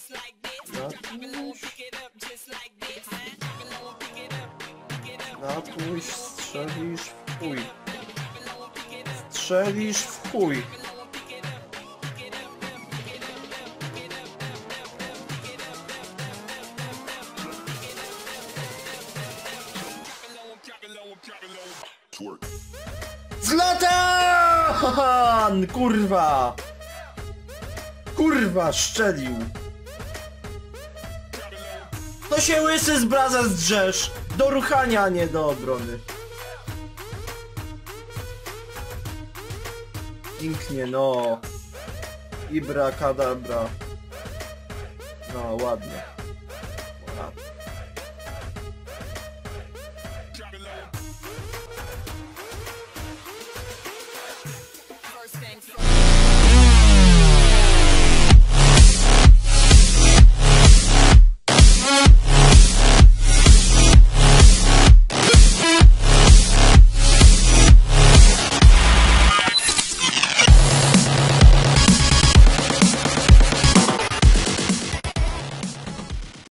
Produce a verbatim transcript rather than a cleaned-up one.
Natuś, strzelisz w chuj. Strzelisz w chuj. Zlatan! Kurwa! Kurwa, szczelił! To się łysy z braza zdrzesz! Do ruchania, a nie do obrony. Pięknie, no. Ibra kadabra. No, ładnie.